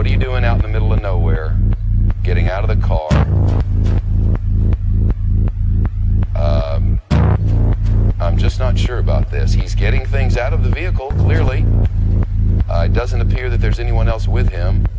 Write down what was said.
are you doing out in the middle of nowhere? Getting out of the car. I'm just not sure about this. He's getting things out of the vehicle, clearly. It doesn't appear that there's anyone else with him.